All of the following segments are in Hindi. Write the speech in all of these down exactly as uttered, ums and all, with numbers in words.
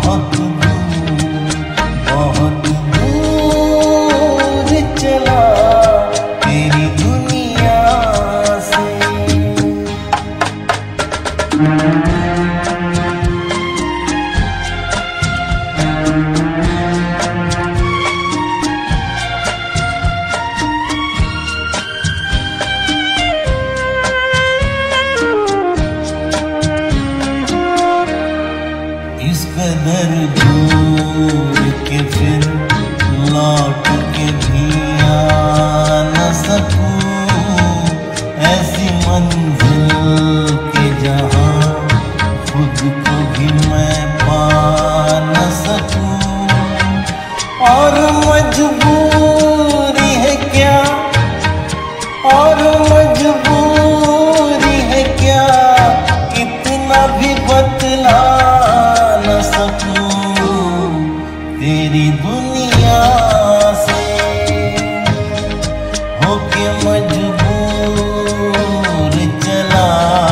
बहुत दूर बहुत दूर चला तेरी दुनिया से। इस कदर दूर के फिर लौट के भी आ न सकूं, ऐसी मंजिल के जहां खुद को भी मैं पा न सकूं। और मजबूरी है क्या, और मजबूरी है क्या, इतना भी बतला न सकूं तेरी दुनिया से। होके मजबूर चला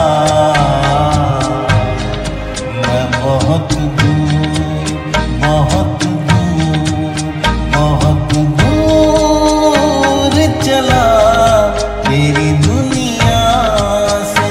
मैं बहुत दूर बहुत दूर बहुत दूर चला तेरी दुनिया से।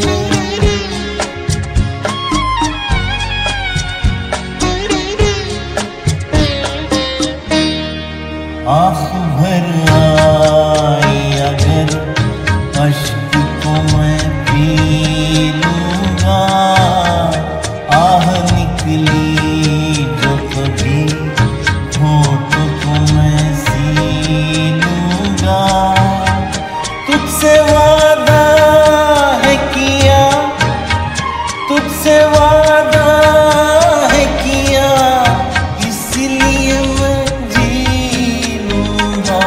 आँख भर आई अगर अश्क को मैं पी लूँगा, आह निकली जो कभी होठ को मैं सी लूँगा। तुझसे वादा है किया, तुझसे वादा है किया, इसलिए मैं जी लूँगा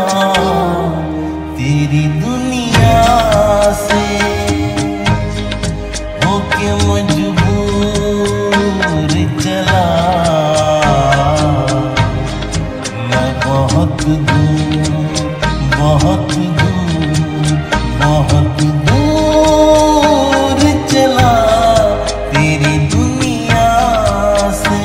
तेरी दुनिया से। होके मजबूर चला मैं बहुत दूर बहुत दूर बहुत दूर चला तेरी दुनिया से।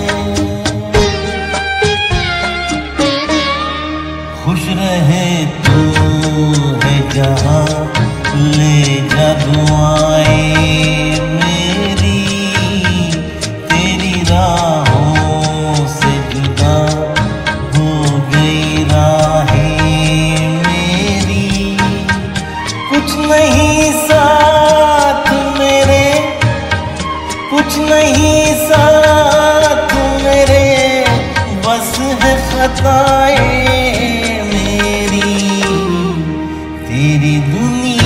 खुश रहे तू है जहाँ ले जा दुआएं मेरी, तेरी राहों से जुदा हो गई राहें मेरी। कुछ नहीं साथ मेरे, कुछ नहीं साथ मेरे, बस है खताएं मेरी तेरी दुनिया